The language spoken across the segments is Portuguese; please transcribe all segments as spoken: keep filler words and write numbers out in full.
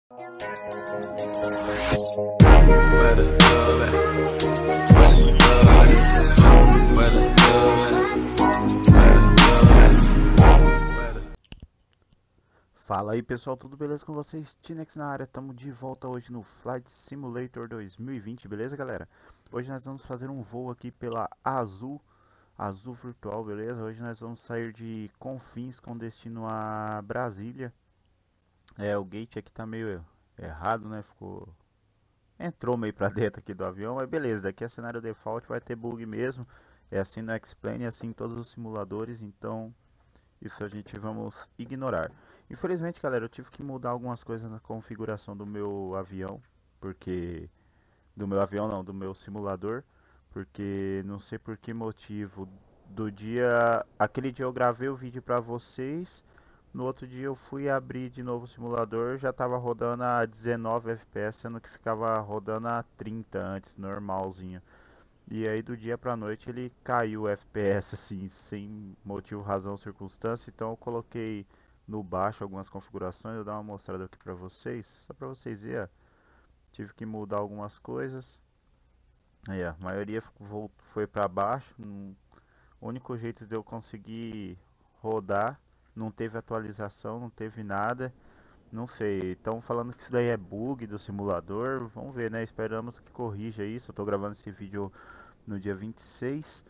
Fala aí pessoal, tudo beleza com vocês? Tinex na área, estamos de volta hoje no Flight Simulator dois mil e vinte, beleza galera? Hoje nós vamos fazer um voo aqui pela Azul, Azul Virtual, beleza? Hoje nós vamos sair de Confins com destino a Brasília. É, o gate aqui tá meio errado, né? Ficou... Entrou meio pra dentro aqui do avião, mas beleza, daqui é cenário default, vai ter bug mesmo. É assim no X-Plane, é assim em todos os simuladores, então... Isso a gente vamos ignorar. Infelizmente, galera, eu tive que mudar algumas coisas na configuração do meu avião, porque do meu avião não, do meu simulador, porque não sei por que motivo do dia, aquele dia eu gravei o vídeo para vocês, no outro dia eu fui abrir de novo o simulador, já estava rodando a dezenove F P S, sendo que ficava rodando a trinta antes, normalzinho. E aí do dia pra noite ele caiu o F P S assim, sem motivo, razão, circunstância. Então eu coloquei no baixo algumas configurações, eu vou dar uma mostrada aqui pra vocês, só pra vocês verem. Tive que mudar algumas coisas. Aí, a maioria foi pra baixo. O único jeito de eu conseguir rodar, não teve atualização, não teve nada. Não sei, estão falando que isso daí é bug do simulador. Vamos ver, né? Esperamos que corrija isso. Eu tô gravando esse vídeo no dia vinte e seis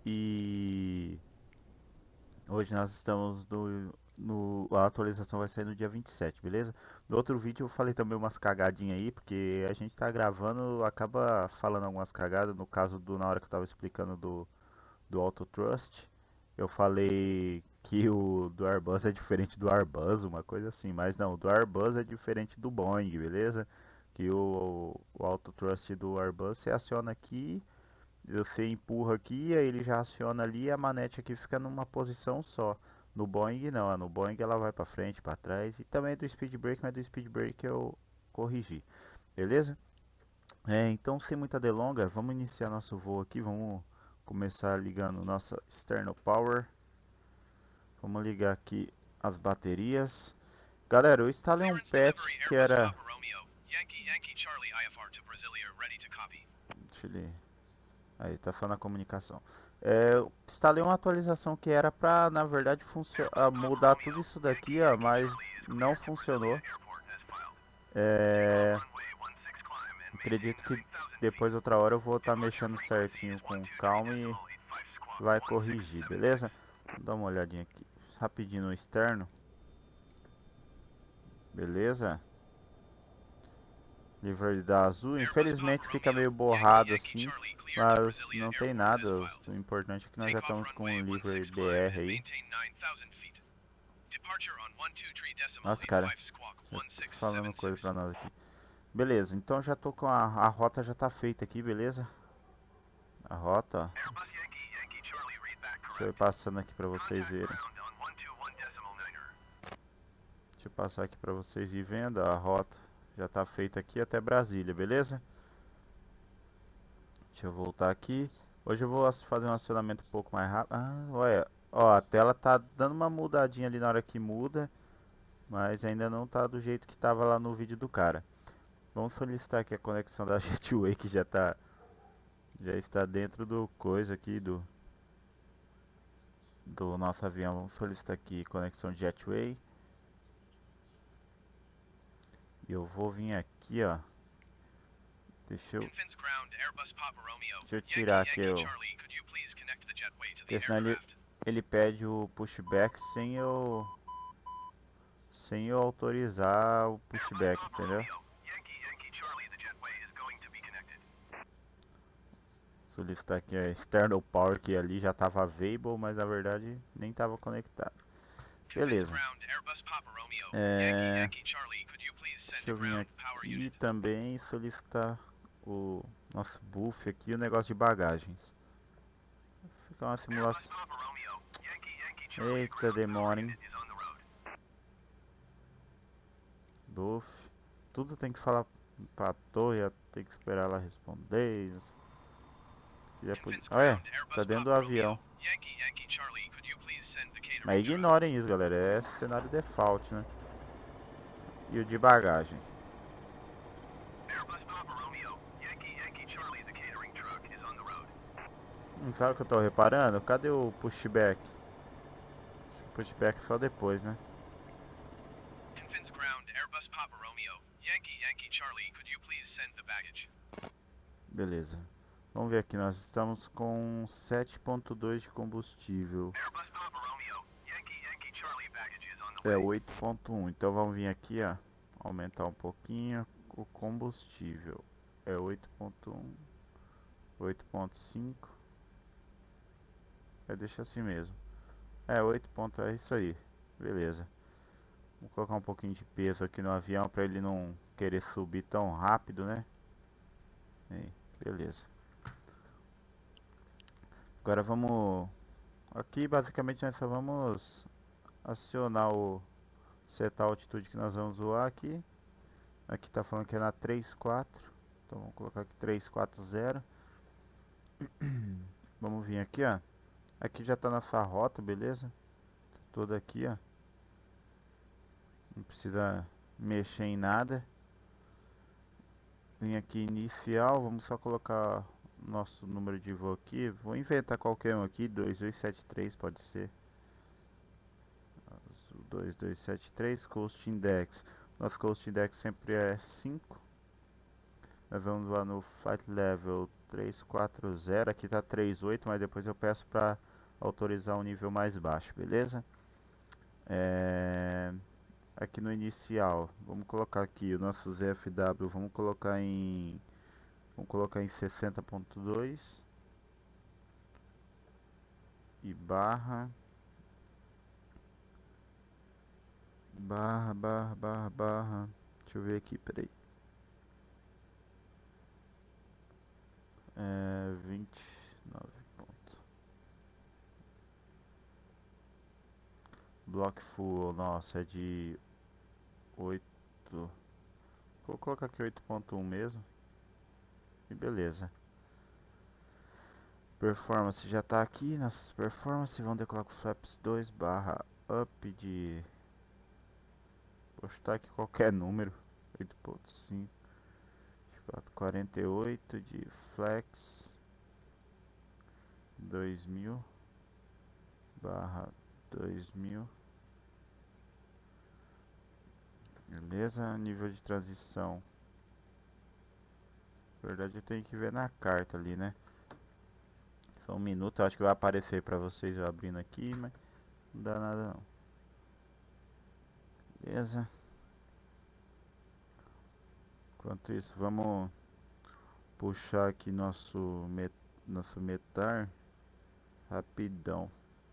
e hoje nós estamos no, no... a atualização vai sair no dia vinte e sete, beleza? No outro vídeo eu falei também umas cagadinhas aí, porque a gente tá gravando, acaba falando algumas cagadas. No caso do, na hora que eu tava explicando do, do Auto Trust, eu falei que o do Airbus é diferente do Airbus, uma coisa assim, mas não, o do Airbus é diferente do Boeing, beleza? Que o, o Auto Trust do Airbus você aciona aqui, você empurra aqui, aí ele já aciona ali e a manete aqui fica numa posição só. No Boeing não, no Boeing ela vai para frente, para trás, e também do Speed Brake, mas do Speed Brake eu corrigi, beleza? É, então sem muita delonga, vamos iniciar nosso voo aqui, vamos começar ligando nossa external power. Vamos ligar aqui as baterias. Galera, eu instalei um patch que era... Deixa ele... Aí, tá só na comunicação. É, eu instalei uma atualização que era pra, na verdade, mudar tudo isso daqui, ó, mas não funcionou. É... Acredito que depois, outra hora, eu vou estar tá mexendo certinho com calma e vai corrigir, beleza? Vamos dar uma olhadinha aqui rapidinho no externo. Beleza? Livre da Azul. Infelizmente fica meio borrado assim, mas não tem nada. O importante é que nós já estamos com o livre B R aí. Nossa, cara, falando coisa pra nós aqui. Beleza, então já tô com a, a rota já tá feita aqui, beleza? A rota, ó. Deixa eu ir passando aqui pra vocês verem. Deixa eu passar aqui pra vocês ir vendo. A rota já tá feita aqui até Brasília, beleza? Deixa eu voltar aqui. Hoje eu vou fazer um acionamento um pouco mais rápido. Ah, olha, ó, a tela tá dando uma mudadinha ali na hora que muda, mas ainda não tá do jeito que tava lá no vídeo do cara. Vamos solicitar aqui a conexão da Jetway, que já tá já está dentro do coisa aqui do do nosso avião. Vamos solicitar aqui conexão de Jetway. E eu vou vir aqui, ó. Deixa eu, deixa eu tirar aqui o... Porque senão ele, ele pede o pushback sem eu... Sem eu autorizar o pushback, entendeu? Solicitar aqui a external power, que ali já estava available, mas na verdade nem estava conectado. Beleza. É... Deixa eu vir aqui e também solicitar o nosso buff aqui, o negócio de bagagens. Ficar uma simulação. Eita, demora, hein? Buff. Tudo tem que falar pra torre, tem que esperar ela responder. Olha, tá dentro do avião. Mas ignorem isso, galera. É cenário default, né? E o de bagagem. Hum, sabe o que eu tô reparando? Cadê o pushback? Acho que o pushback só depois, né? Infants ground, Airbus Papa Romeo. Yankee, Yankee Charlie, could you please send the baggage? Beleza. Vamos ver aqui, nós estamos com sete ponto dois de combustível. Airbus Papa Romeo. Yankee, Yankee Charlie, baggage is on the É way. oito ponto um. Então vamos vir aqui, ó. Aumentar um pouquinho o combustível. É oito ponto um. oito ponto cinco. É, deixa assim mesmo. É oito ponto, é isso aí. Beleza. Vou colocar um pouquinho de peso aqui no avião para ele não querer subir tão rápido, né? Aí, beleza. Agora vamos... Aqui basicamente nós só vamos acionar o setar a altitude que nós vamos voar aqui. Aqui tá falando que é na três quatro. Então vamos colocar aqui três quatro zero. Vamos vir aqui, ó. Aqui já tá nossa rota, beleza? Toda aqui, ó. Não precisa mexer em nada. Vim aqui inicial, vamos só colocar nosso número de voo aqui. Vou inventar qualquer um aqui, dois dois sete três pode ser. dois dois sete três, Coast Index. Nosso Coast Index sempre é cinco. Nós vamos lá no Flight Level três quatro zero, aqui tá três oito, mas depois eu peço para autorizar um nível mais baixo, beleza? É... Aqui no inicial, vamos colocar aqui o nosso Z F W, vamos colocar em vamos colocar em sessenta ponto dois e barra barra barra barra barra, deixa eu ver aqui, peraí, é vinte e nove pontos. Block full, nossa, é de oito. Vou colocar aqui oito ponto um mesmo. E beleza. Performance já tá aqui. Nossas performance. Vamos decolar com flaps dois barra up de... Vou chutar aqui qualquer número. oito ponto cinco. quarenta e oito de flex. dois mil barra dois mil. Beleza, nível de transição. Na verdade eu tenho que ver na carta ali, né? Só um minuto, eu acho que vai aparecer pra vocês eu abrindo aqui, mas não dá nada não. Beleza. Enquanto isso, vamos puxar aqui nosso, met nosso metar rapidão.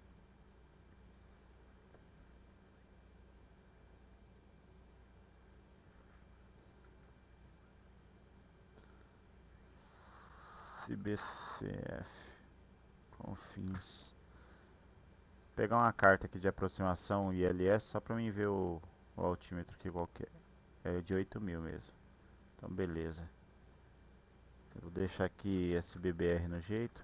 C B C F Confins. Pegar uma carta aqui de aproximação I L S só pra mim ver o, o altímetro aqui qualquer. É de oito mil mesmo. Então beleza. Eu vou deixar aqui S B B R no jeito.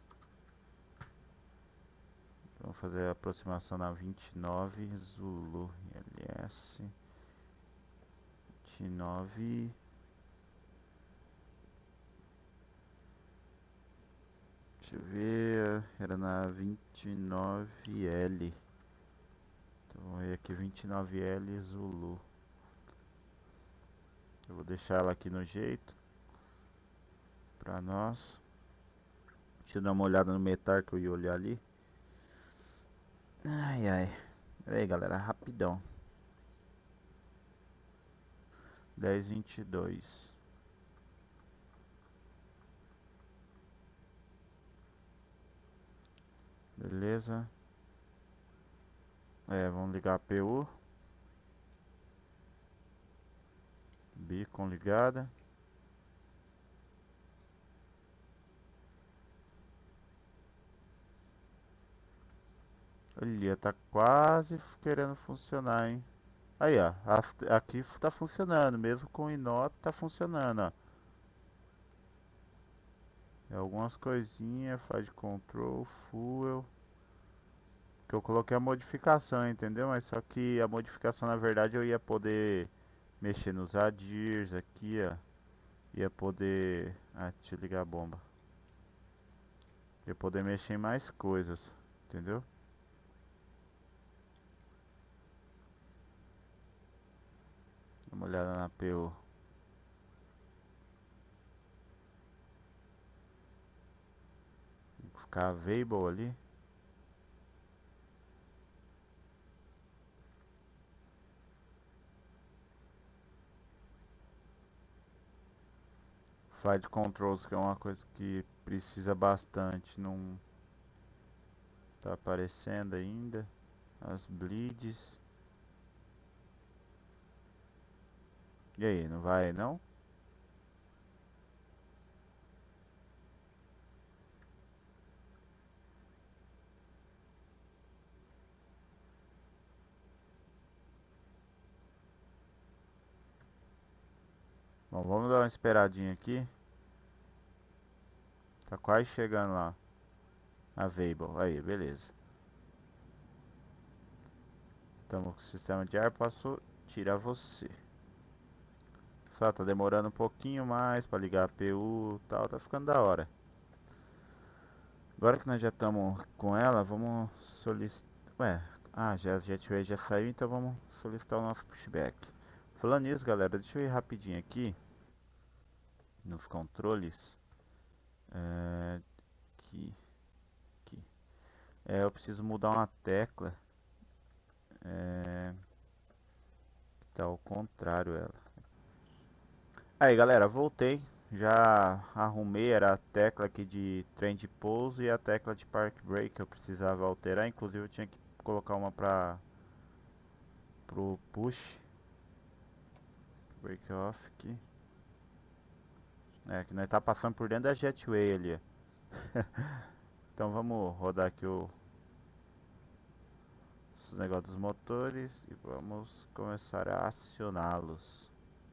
Vamos fazer a aproximação na vinte e nove Zulu I L S. vinte e nove. Deixa eu ver, era na vinte e nove L. Então vamos ver aqui, vinte e nove L Zulu. Eu vou deixar ela aqui no jeito pra nós. Deixa eu dar uma olhada no metar que eu ia olhar ali. Ai ai. Pera aí galera, rapidão. dez vinte e dois. Beleza. É, vamos ligar a P U. Beacon ligada. Olha, tá quase querendo funcionar, hein? Aí, ó, as- aqui tá funcionando, mesmo com o Inop tá funcionando, ó. É algumas coisinhas, faz de control, fuel. Que eu coloquei a modificação, entendeu? Mas só que a modificação, na verdade, eu ia poder mexer nos adirs aqui, ó. Ia poder... Ah, deixa eu ligar a bomba. E poder mexer em mais coisas, entendeu? Dá uma olhada na P U. Vou ficar available ali. Flight Controls, que é uma coisa que precisa bastante, não tá aparecendo ainda. As bleeds. E aí, não vai não? Bom, vamos dar uma esperadinha aqui. Tá quase chegando lá. Available, aí, beleza. Estamos com o sistema de ar, posso tirar você. Só tá demorando um pouquinho mais pra ligar a P U e tal, tá ficando da hora. Agora que nós já estamos com ela, vamos solicitar... Ué, ah, já, a Jetway já saiu, então vamos solicitar o nosso pushback. Falando nisso, galera, deixa eu ir rapidinho aqui nos controles. É, aqui, aqui. É, eu preciso mudar uma tecla. É, tá ao contrário ela. Aí, galera, voltei. Já arrumei, era a tecla aqui de trem de pouso e a tecla de park brake que eu precisava alterar. Inclusive eu tinha que colocar uma para pro push. Break off aqui. É, que nós tá passando por dentro da Jetway ali. Então vamos rodar aqui o os negócios dos motores e vamos começar a acioná-los.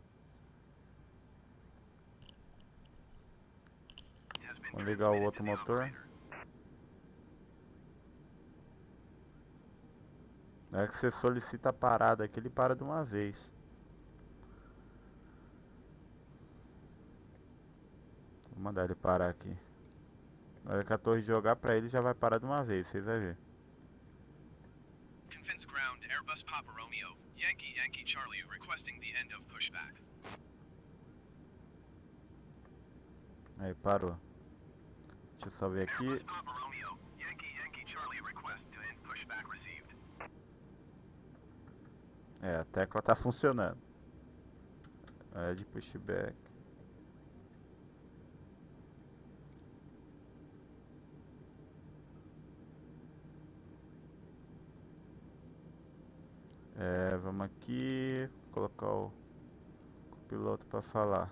Vamos ligar o outro motor. Na hora que você solicita a parada aqui, ele para de uma vez. Vou mandar ele parar aqui. Na hora que a torre jogar pra ele, já vai parar de uma vez, vocês vão ver. Convince ground, Airbus Papa Romeo, Yankee Yankee Charlie requesting the end of pushback. Aí, parou. Deixa eu só ver aqui. Airbus Papa Romeo, Yankee Yankee Charlie request to end pushback received. É, a tecla tá funcionando. É de pushback. É, vamos aqui colocar o piloto para falar.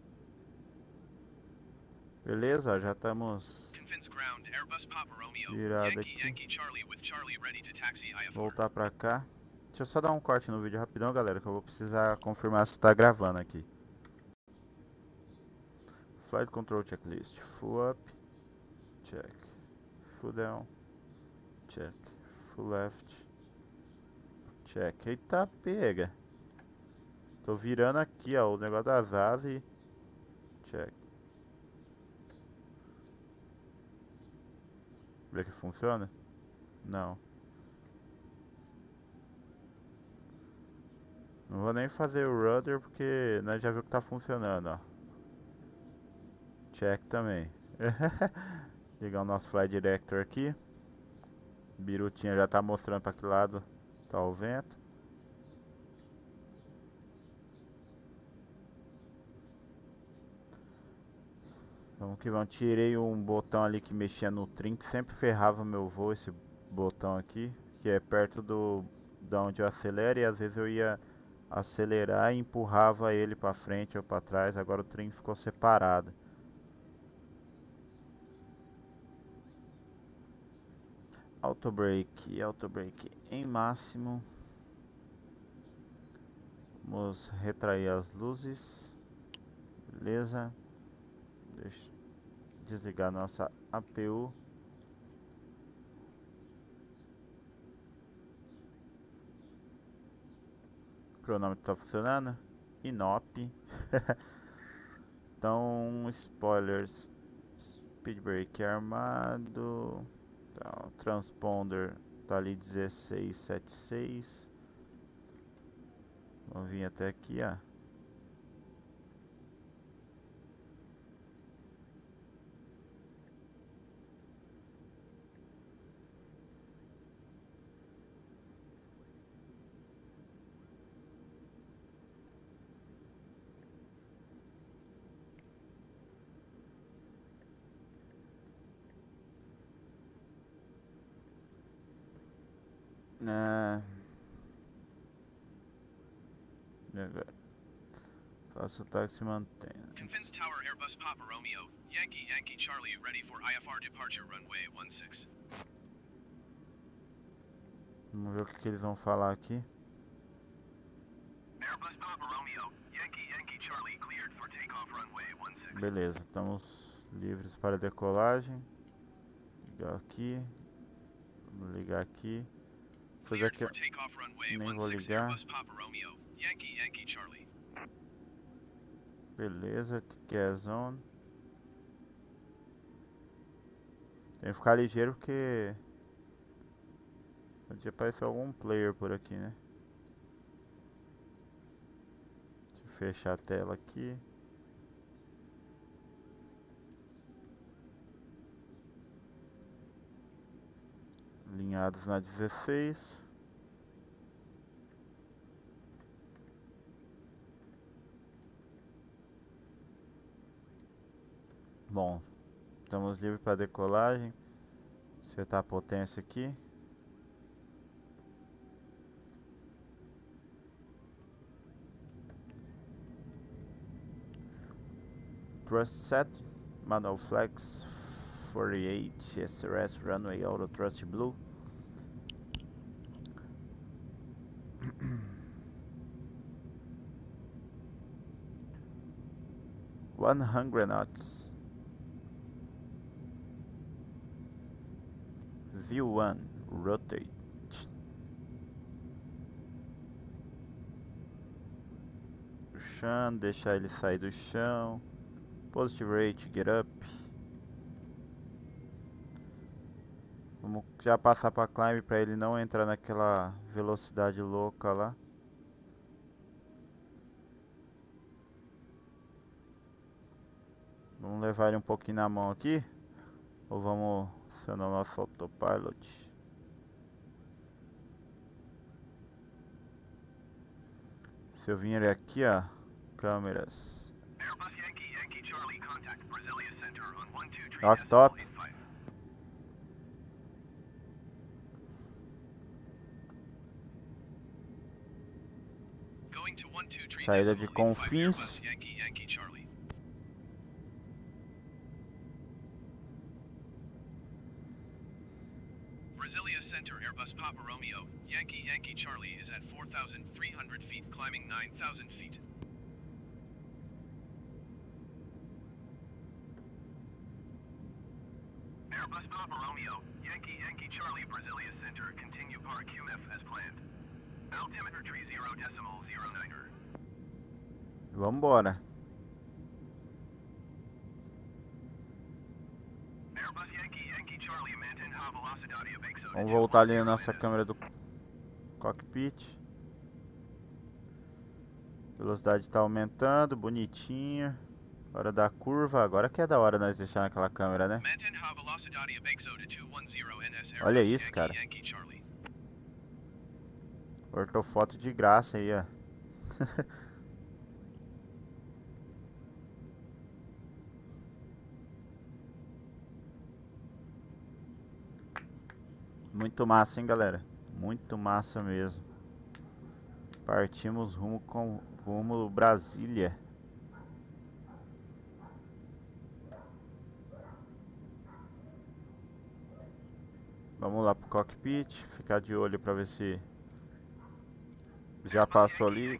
Beleza, já estamos virado aqui. Voltar para cá. Deixa eu só dar um corte no vídeo rapidão, galera, que eu vou precisar confirmar se está gravando aqui. Flight Control Checklist. Full up. Check. Full down. Check. Full left. Check. Eita, pega. Tô virando aqui, ó, o negócio das asas e... Check. Vê que funciona? Não. Não vou nem fazer o rudder porque nós já viu que tá funcionando, ó. Check também. Ligar o nosso Fly Director aqui. Birutinha já tá mostrando para que lado tá o vento. Vamos que vamos. Tirei um botão ali que mexia no trim, que sempre ferrava meu voo, esse botão aqui, que é perto do da onde eu acelero, e às vezes eu ia acelerar e empurrava ele para frente ou para trás. Agora o trim ficou separado. Auto brake, auto brake em máximo. Vamos retrair as luzes. Beleza. Deixa eu desligar nossa A P U. O cronômetro está funcionando. Inop. Então, spoilers. Speed brake armado. Tá, o transponder tá ali dezesseis setenta e seis. Vamos vir até aqui, ó. É... E agora? Faça o táxi mantendo. Convince Tower Airbus Papa Romeo, Yankee Yankee Charlie ready for I F R departure runway one six. Vamos ver o que, que eles vão falar aqui. Airbus Papa Romeo, Yankee Yankee Charlie cleared for takeoff runway one six. Beleza, estamos livres para decolagem. Ligar aqui. Vamos ligar aqui. Isso daqui eu nem vou ligar. Beleza, que é zone. Tem que ficar ligeiro porque pode aparecer algum player por aqui, né? Deixa eu fechar a tela aqui. Alinhados na dezesseis. Bom, estamos livres para decolagem. Setar a potência aqui. Thrust set, manual flex forty-eight S R S runway auto thrust blue. one hundred knots. View one, rotate. O chão, deixar ele sair do chão. Positive rate, get up. Vamos já passar para climb para ele não entrar naquela velocidade louca lá. Vamos levar ele um pouquinho na mão aqui. Ou vamos acionar o nosso autopilot. Se eu vir aqui, ó, câmeras. Ó, que top. Saída de Confins. Brasilia Center Airbus Papa Romeo, Yankee Yankee Charlie is at four thousand three hundred feet climbing nine thousand feet. Airbus Papa Romeo, Yankee Yankee Charlie Brasilia Center, continue par Q M F as planned. Altimeter tree zero decimal zero niner. Vambora. Vamos voltar ali na nossa câmera do cockpit. Velocidade está aumentando, bonitinho. Hora da curva, agora que é da hora nós deixar naquela câmera, né? Olha isso, cara. Ortofoto de graça aí, ó. Muito massa, hein, galera? Muito massa mesmo. Partimos rumo com rumo Brasília. Vamos lá pro cockpit, ficar de olho para ver se já passou ali.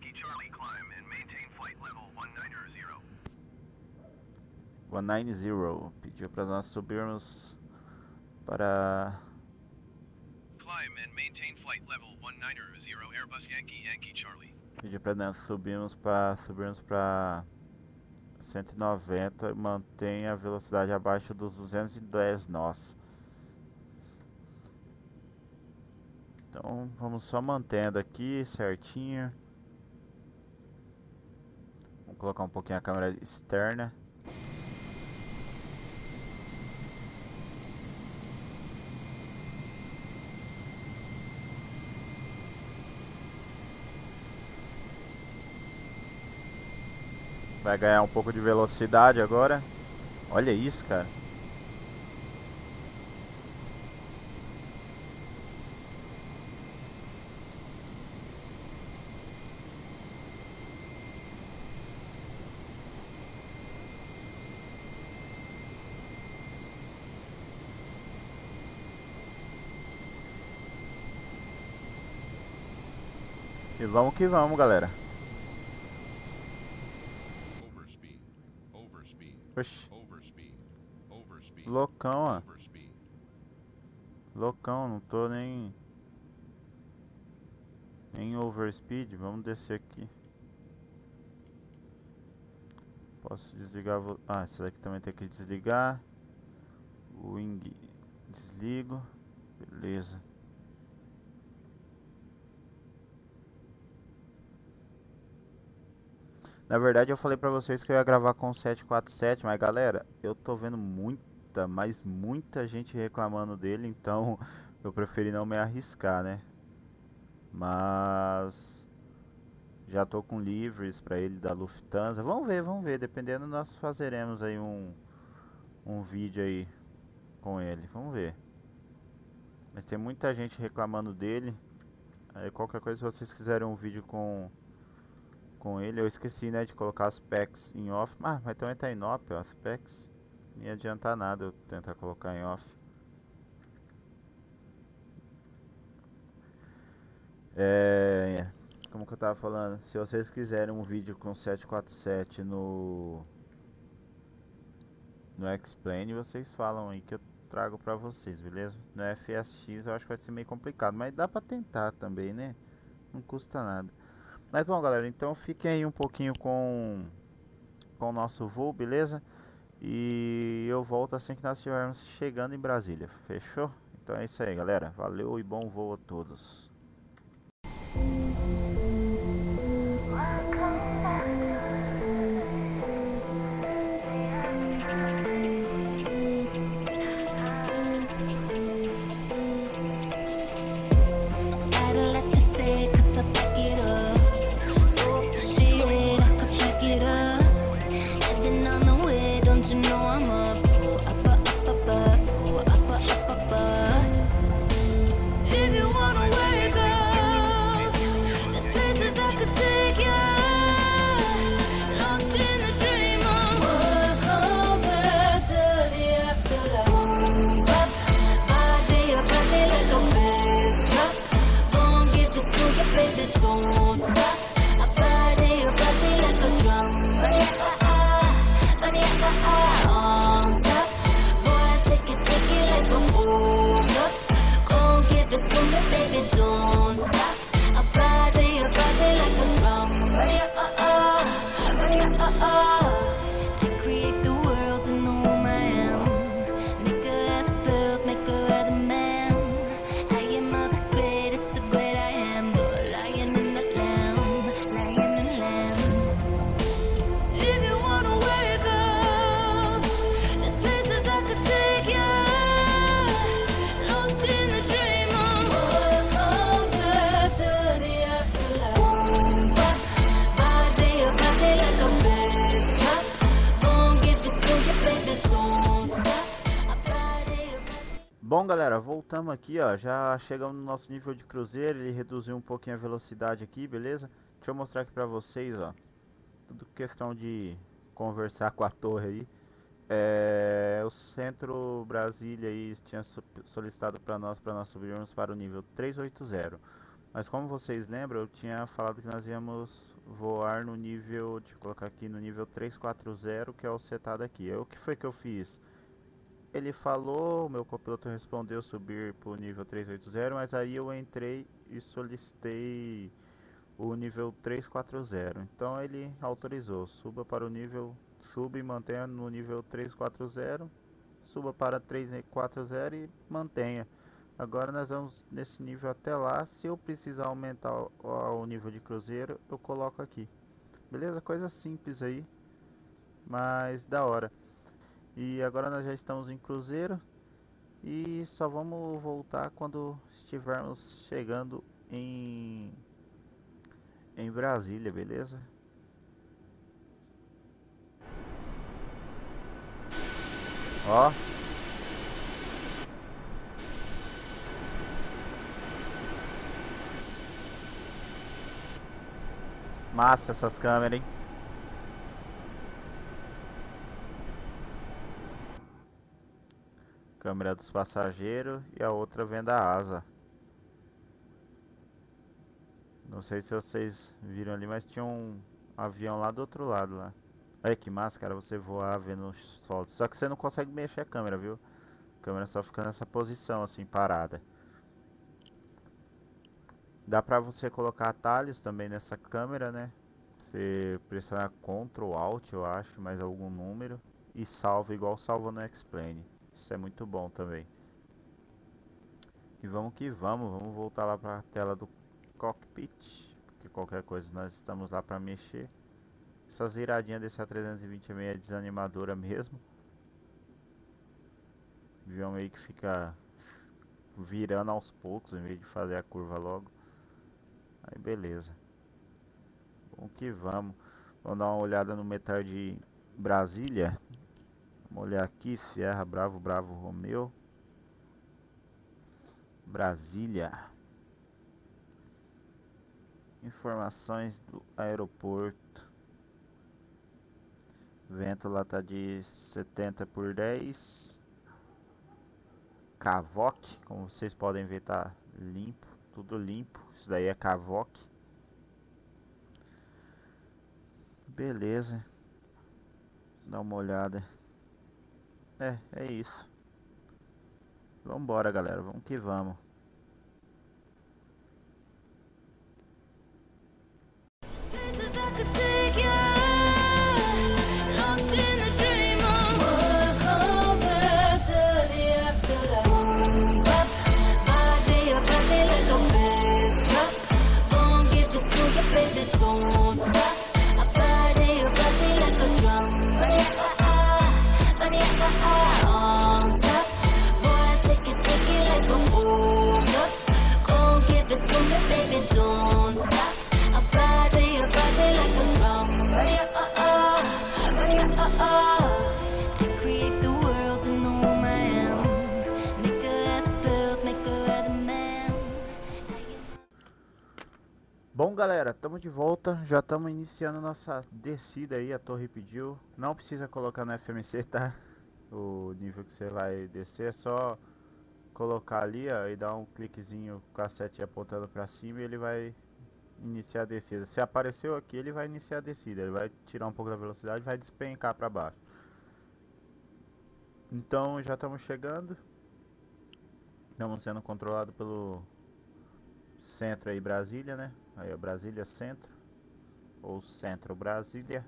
cento e noventa. Pediu para nós subirmos para Pediu para nós subirmos para subirmos para cento e noventa, mantém a velocidade abaixo dos duzentos e dez nós. Então vamos só mantendo aqui certinho. Vamos colocar um pouquinho a câmera externa. Vai ganhar um pouco de velocidade agora. Olha isso, cara. E vamos que vamos, galera. Oxi. Loucão, ó. Loucão, não tô nem... em overspeed. Vamos descer aqui. Posso desligar... Vo... Ah, esse daqui também tem que desligar. O wing... desligo. Beleza. Na verdade eu falei pra vocês que eu ia gravar com o sete quatro sete, mas galera, eu tô vendo muita, mas muita gente reclamando dele, então eu preferi não me arriscar, né? Mas já tô com livres pra ele da Lufthansa. Vamos ver, vamos ver, dependendo nós fazeremos aí um, um vídeo aí com ele, vamos ver. Mas tem muita gente reclamando dele. Aí qualquer coisa, se vocês quiserem um vídeo com... com ele, eu esqueci, né, de colocar as packs em off. Ah, mas também tá em op, ó, as packs. Nem adianta nada eu tentar colocar em off. É... Como que eu tava falando? Se vocês quiserem um vídeo com sete quatro sete no... no X-Plane, vocês falam aí que eu trago pra vocês, beleza? No F S X eu acho que vai ser meio complicado, mas dá pra tentar também, né? Não custa nada. Mas bom, galera, então fiquem aí um pouquinho com, com o nosso voo, beleza? E eu volto assim que nós estivermos chegando em Brasília, fechou? Então é isso aí, galera. Valeu e bom voo a todos. Bom, galera, voltamos aqui, ó, já chegamos no nosso nível de cruzeiro, ele reduziu um pouquinho a velocidade aqui, beleza? Deixa eu mostrar aqui pra vocês, ó, tudo questão de conversar com a torre aí. É, o Centro Brasília aí tinha solicitado para nós, para nós subirmos para o nível trezentos e oitenta, mas como vocês lembram, eu tinha falado que nós íamos voar no nível, deixa eu colocar aqui, no nível trezentos e quarenta, que é o setado aqui. O que foi que eu fiz? Ele falou, o meu copiloto respondeu subir para o nível trezentos e oitenta, mas aí eu entrei e solicitei o nível trezentos e quarenta. Então ele autorizou, suba para o nível, suba e mantenha no nível trezentos e quarenta, suba para trezentos e quarenta e mantenha. Agora nós vamos nesse nível até lá. Se eu precisar aumentar o, o nível de cruzeiro, eu coloco aqui. Beleza? Coisa simples aí, mas da hora. E agora nós já estamos em cruzeiro e só vamos voltar quando estivermos chegando em em Brasília, beleza? Ó, massa essas câmeras, hein? Câmera dos passageiros e a outra vendo a asa. Não sei se vocês viram ali, mas tinha um avião lá do outro lado lá. Olha que massa, cara, você voar vendo o sol. Só que você não consegue mexer a câmera, viu? A câmera só fica nessa posição assim, parada. Dá pra você colocar atalhos também nessa câmera, né? Você pressionar Ctrl Alt, eu acho, mais algum número e salva igual salva no X-Plane. Isso é muito bom também. E vamos que vamos, vamos voltar lá para a tela do cockpit, porque qualquer coisa nós estamos lá para mexer. Essas iradinhas desse A trezentos e vinte é meio desanimadora mesmo. O avião meio que fica virando aos poucos em vez de fazer a curva logo. Aí beleza. Vamos que vamos. Vamos dar uma olhada no metal de Brasília. Vamos olhar aqui, Sierra Bravo Bravo Romeo Brasília. Informações do aeroporto. Vento lá tá de setenta por dez. Cavoque, como vocês podem ver, tá limpo, tudo limpo. Isso daí é cavoque. Beleza. Dá uma olhada. É, é isso. Vambora, galera. Vamos que vamos. Bom, galera, estamos de volta, já estamos iniciando nossa descida aí, a torre pediu. Não precisa colocar no F M C, tá? O nível que você vai descer, é só colocar ali, ó, e dar um cliquezinho com a sete apontando para cima e ele vai iniciar a descida. Se apareceu aqui, ele vai iniciar a descida, ele vai tirar um pouco da velocidade e vai despencar para baixo. Então já estamos chegando. Estamos sendo controlados pelo centro aí, Brasília, né? Aí, ó, Brasília Centro, ou Centro Brasília.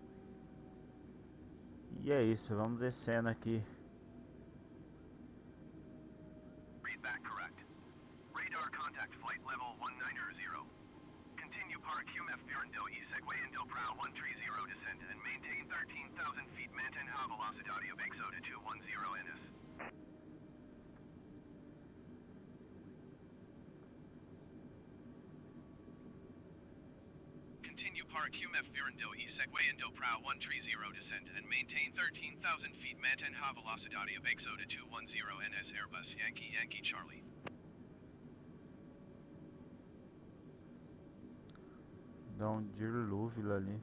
E é isso, vamos descendo aqui. Read back correct. Radar contact flight level one nine zero. Continue para Q M F Virando e Segundo para one three zero descent and maintain thirteen thousand feet mantém a velocidade of Exoda two one zero N S. Continue para Q M F Virando e Segundo para one three zero descent and maintain thirteen thousand feet mantém a velocidade of Exoda two one zero N S Airbus Yankee Yankee Charlie. Dá um dilúvio ali.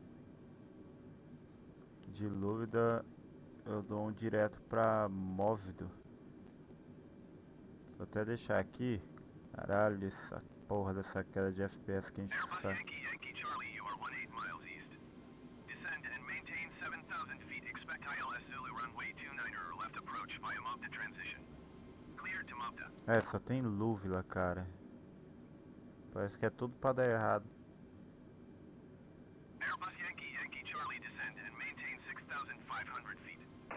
Dilúvio da... eu dou um direto pra Móvido. Vou até deixar aqui. Caralho, essa porra dessa queda de F P S que a gente Airbus sai. Yankee Yankee Charlie, you are eighteen miles east. Descend and maintain seven thousand feet. Expect I L S Zulu runway two nine or left approach via Mopta transition. Cleared to Mopta. É, só tem Lúvila, cara. Parece que é tudo pra dar errado. Airbus Yankee, Yankee Charlie, descend and maintain six thousand five hundred feet.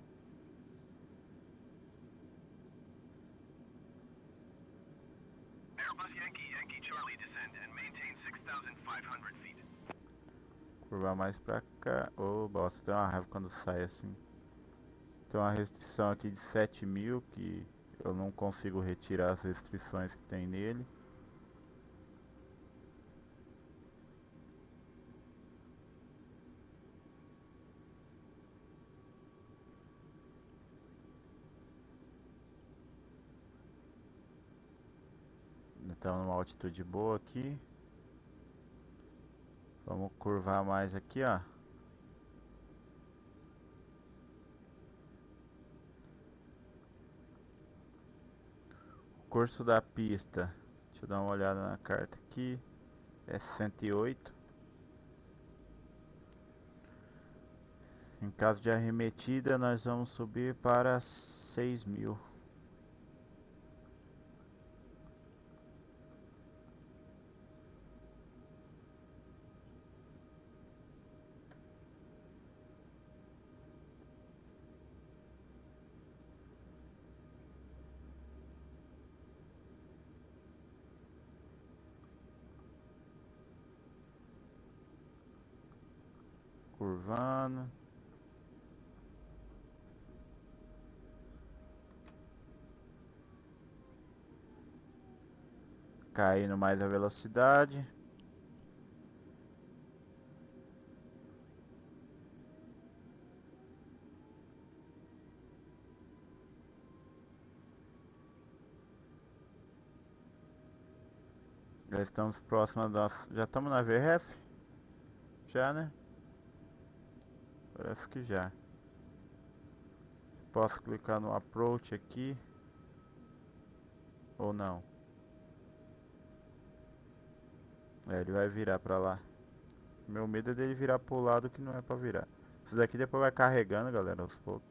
Airbus Yankee, Yankee Charlie, descend and maintain six thousand five hundred feet. Curvar mais pra cá. Ô, oh, bosta, tem uma raiva quando sai assim. Tem uma restrição aqui de sete mil que eu não consigo retirar as restrições que tem nele. Então numa altitude boa aqui. Vamos curvar mais aqui, ó. O curso da pista, deixa eu dar uma olhada na carta aqui, é cento e oito. Em caso de arremetida, nós vamos subir para seis mil. Curvando. Caindo mais a velocidade. Já estamos próximos da... Já estamos na V R F? Já, né? Parece que já. Posso clicar no approach aqui. Ou não? É, ele vai virar pra lá. Meu medo é dele virar pro lado que não é pra virar. Isso daqui depois vai carregando, galera, aos poucos.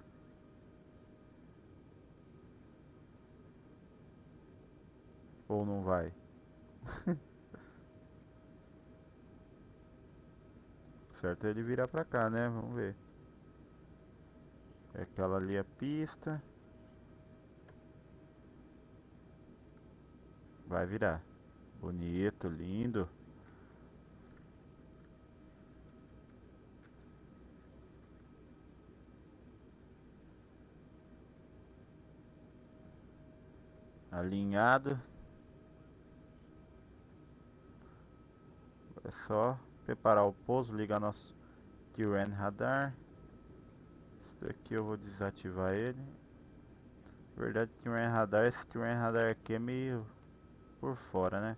Ou não vai? Certo é ele virar pra cá, né? Vamos ver. É aquela ali a pista. Vai virar. Bonito, lindo. Alinhado. É só preparar o pouso, ligar nosso Terrain Radar. Esse daqui eu vou desativar ele. Na verdade, Terrain Radar, esse Terrain Radar aqui é meio por fora, né?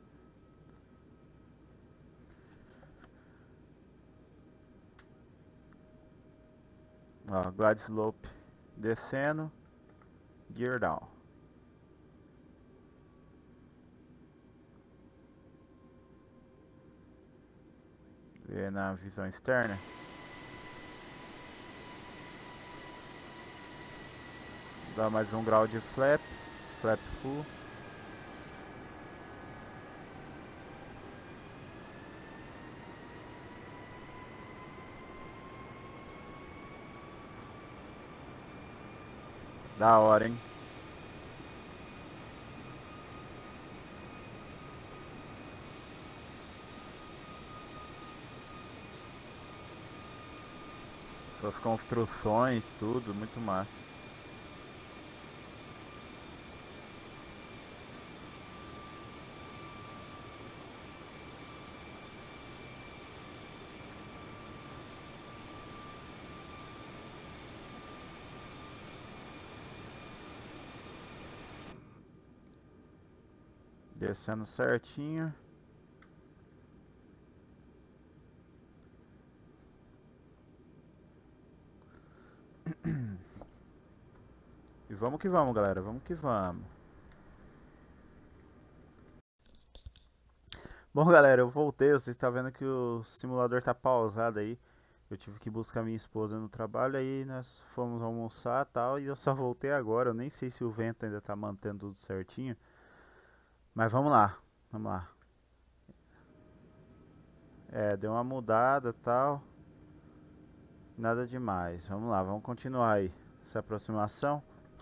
Ó, glide slope descendo. Gear down. Ver na visão externa. Dá mais um grau de flap. Flap full. Da hora, hein? Suas construções, tudo, muito massa. Descendo certinho. E vamos que vamos, galera. Vamos que vamos. Bom, galera, eu voltei. Vocês estão vendo que o simulador tá pausado aí. Eu tive que buscar minha esposa no trabalho. Aí nós fomos almoçar e tal. E eu só voltei agora. Eu nem sei se o vento ainda tá mantendo tudo certinho. Mas vamos lá. Vamos lá. É, deu uma mudada e tal. Nada demais. Vamos lá, vamos continuar aí essa aproximação.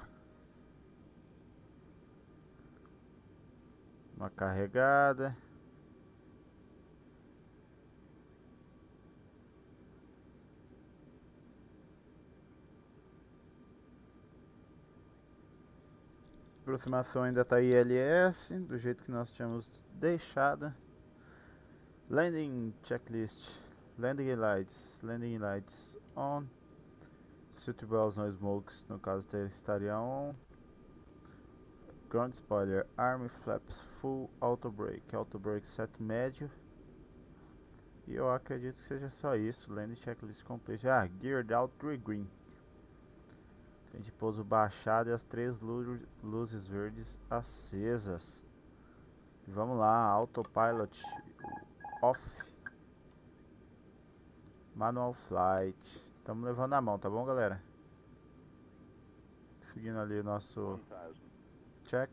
Uma carregada. A aproximação ainda está I L S, do jeito que nós tínhamos deixado. Landing checklist. Landing lights. Landing lights on. Seatbelts no smokes, no caso estaria on. Ground spoiler. Arm flaps full. Auto brake. Auto brake set médio. E eu acredito que seja só isso. Landing checklist complete. Ah, geared out three green. Tem de pouso baixado e as três lu luzes verdes acesas. E vamos lá, autopilot off. Manual flight. Estamos levando a mão, tá bom, galera? Seguindo ali o nosso check.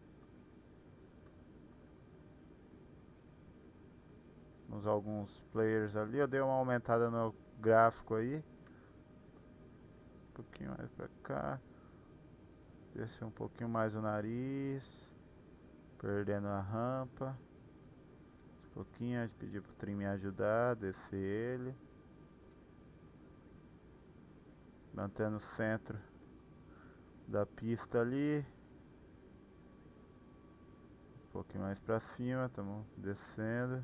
Temos alguns players ali. Eu dei uma aumentada no gráfico aí. Um pouquinho mais pra cá. Descer um pouquinho mais o nariz. Perdendo a rampa. Um pouquinho. A gente pediu pro trim me ajudar. Descer ele. Mantendo o centro da pista ali. Um pouquinho mais pra cima. Estamos descendo.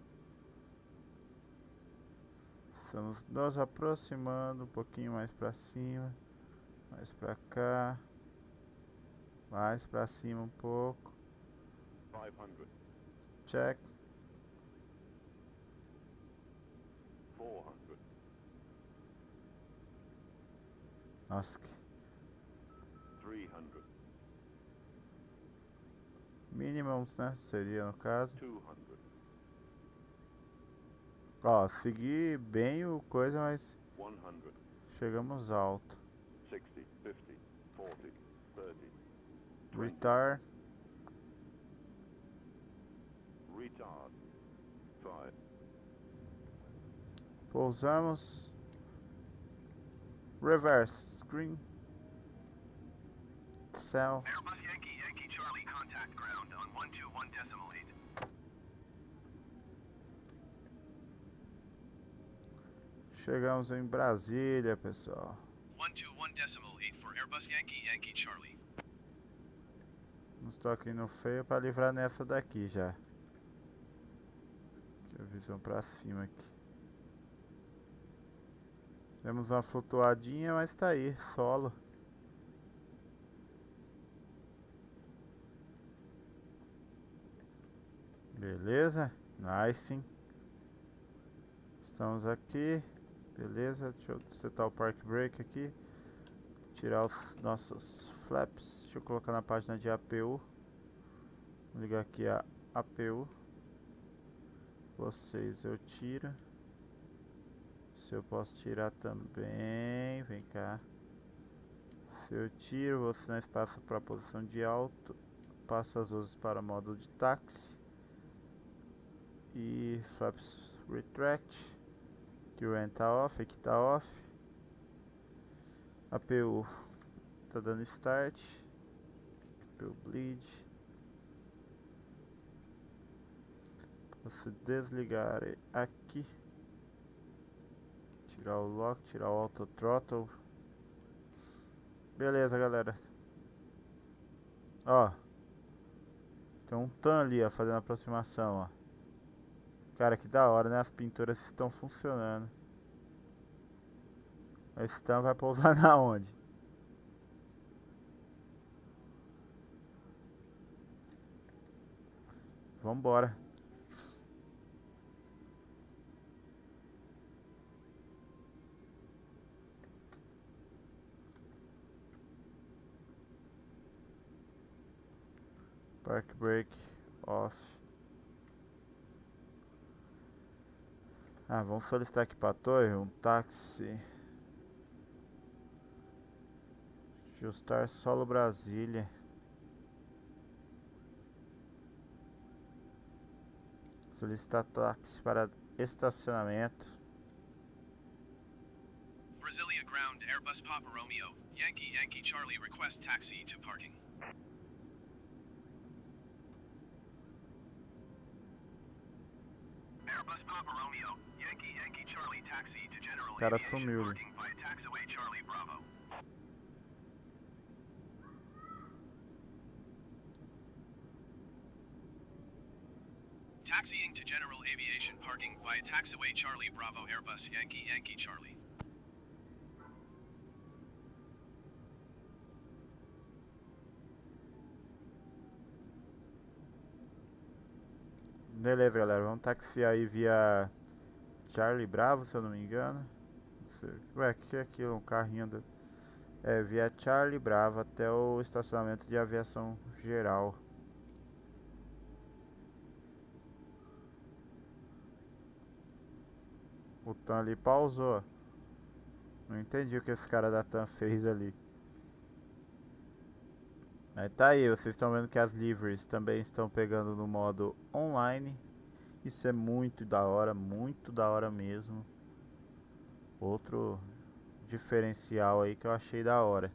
Estamos nos aproximando um pouquinho mais pra cima. Mais pra cá. Mais pra cima um pouco. five hundred. Check. four hundred. Nossa, que three hundred. minimums, né? Seria no caso. two hundred. Ó, segui bem o coisa, mas one hundred. chegamos alto. sixty. fifty. forty. thirty. Retard. Retard. five. Pousamos. Reverse screen. Cell. Airbus Yankee, Yankee Charlie, contact ground on one two one decimal eight. Chegamos em Brasília, pessoal. one two one decimal eight for Airbus Yankee, Yankee Charlie. Estou aqui no freio para livrar nessa daqui já. Aqui a visão para cima aqui. Temos uma flutuadinha, mas tá aí, solo. Beleza? Nice. Estamos aqui. Beleza, deixa eu setar o park brake aqui. Tirar os nossos flaps. Deixa eu colocar na página de A P U. Vou ligar aqui a A P U. Vocês eu tiro. Se eu posso tirar também. Vem cá. Se eu tiro, você nós passa para a posição de alto. Passa as luzes para modo de táxi. E flaps retract. Que o N tá off, aqui tá off. A P U tá dando start. A P U bleed. Posso desligar aqui. Tirar o lock, tirar o auto throttle. Beleza, galera. Ó. Tem um tan ali, ó, fazendo aproximação, ó. Cara, que da hora, né? As pinturas estão funcionando. Esse tan vai pousar na onde? Vambora. Park brake off. Ah, vamos solicitar aqui pra torre um táxi. Ajustar solo Brasília. Solicitar táxi para estacionamento. Brasilia ground Airbus Papa Romeo, Yankee Yankee Charlie request taxi to parking. Airbus Papa Romeo, Yankee Yankee Charlie taxi to General Cara Aviation sumiu. parking by taxiway Charlie Bravo. Taxiing to General Aviation parking via taxiway Charlie Bravo Airbus Yankee Yankee Charlie. Beleza, galera, vamos taxiar aí via Charlie Bravo, se eu não me engano. Não sei. Ué, o que é aquilo? Um carrinho da... É, via Charlie Bravo até o estacionamento de aviação geral. O Tan ali pausou. Não entendi o que esse cara da Tan fez ali. Aí tá aí, vocês estão vendo que as liveries também estão pegando no modo online. Isso é muito da hora, muito da hora mesmo. Outro diferencial aí que eu achei da hora.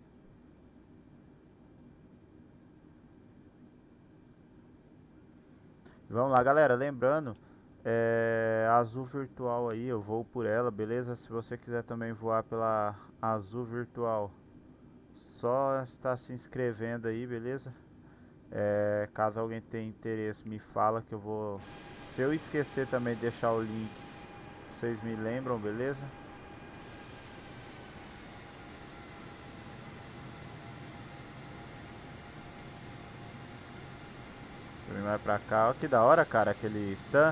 Vamos lá, galera, lembrando, é, a Azul Virtual aí, eu vou por ela, beleza? Se você quiser também voar pela Azul Virtual, só está se inscrevendo aí, beleza? É, caso alguém tenha interesse, me fala que eu vou... Se eu esquecer também de deixar o link, vocês me lembram, beleza? Também vai pra cá, ó, que da hora, cara, aquele Tan.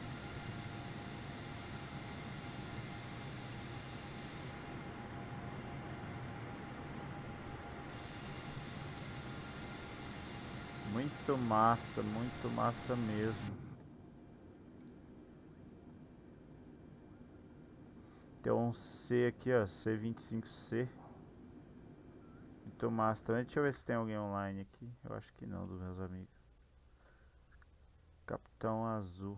Muito massa, muito massa mesmo. Tem um C aqui, ó, C vinte e cinco C. Muito massa também. Deixa eu ver se tem alguém online aqui. Eu acho que não, dos meus amigos. Capitão Azul.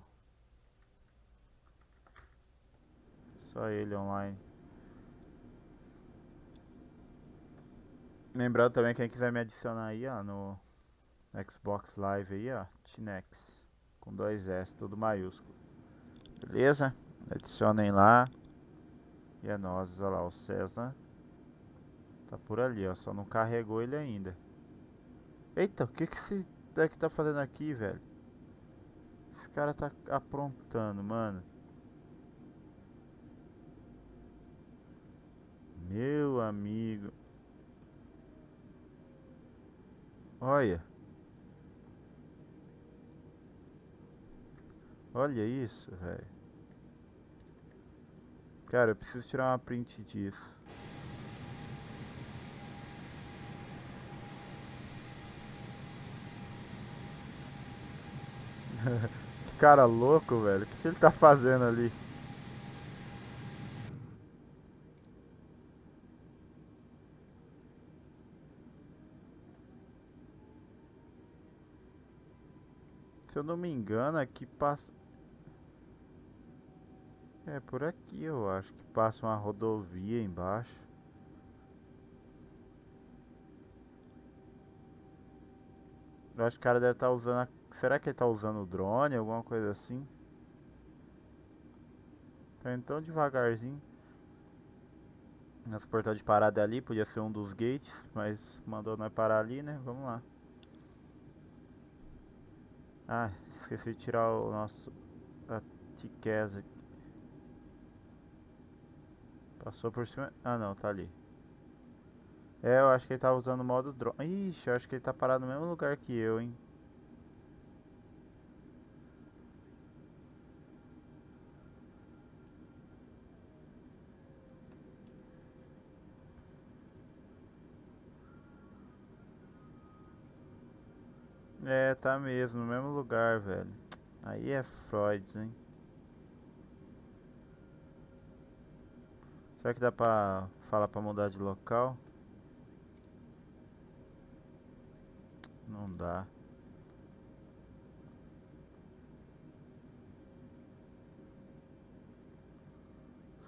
Só ele online. Lembrando também, quem quiser me adicionar aí, ó, no Xbox Live aí, ó, Tinex. Com dois S, tudo maiúsculo. Beleza? Adicionem lá. E é nóis, olha lá, o César tá por ali, ó. Só não carregou ele ainda. Eita, o que que esse daqui tá fazendo aqui, velho? Esse cara tá aprontando, mano. Meu amigo. Olha. Olha isso, velho. Cara, eu preciso tirar uma print disso. Que cara louco, velho. O que, que ele tá fazendo ali? Se eu não me engano, aqui passa... É, por aqui eu acho que passa uma rodovia embaixo. Eu acho que o cara deve estar usando... A... Será que ele tá usando o drone, alguma coisa assim? Tá indo tão devagarzinho. Nosso portão de parada ali, podia ser um dos gates, mas mandou nós parar ali, né? Vamos lá. Ah, esqueci de tirar o nosso... A tiqueza aqui. Passou por cima... Ah não, tá ali. É, eu acho que ele tá usando o modo drone. Ixi, eu acho que ele tá parado no mesmo lugar que eu, hein. É, tá mesmo, no mesmo lugar, velho. Aí é Freud, hein. Será que dá pra falar pra mudar de local? Não dá.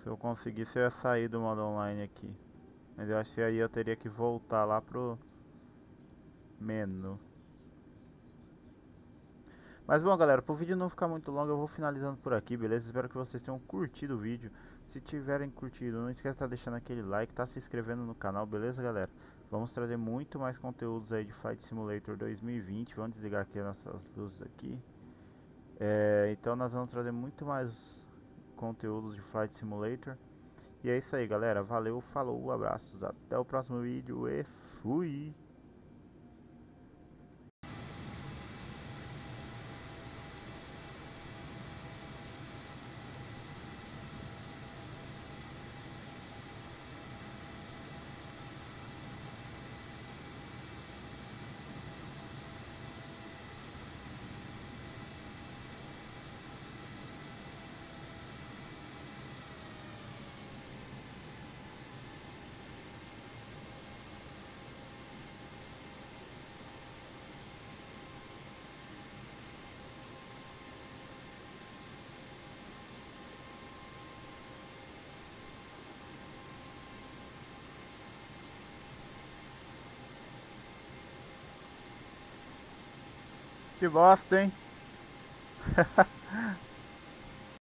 Se eu conseguisse eu ia sair do modo online aqui. Mas eu acho que aí eu teria que voltar lá pro menu. Mas bom, galera, para o vídeo não ficar muito longo, eu vou finalizando por aqui, beleza? Espero que vocês tenham curtido o vídeo. Se tiverem curtido, não esquece de estar deixando aquele like, tá se inscrevendo no canal, beleza, galera? Vamos trazer muito mais conteúdos aí de Flight Simulator dois mil e vinte. Vamos desligar aqui as nossas luzes aqui. É, então nós vamos trazer muito mais conteúdos de Flight Simulator. E é isso aí, galera. Valeu, falou, abraços, até o próximo vídeo e fui! Que bosta, hein?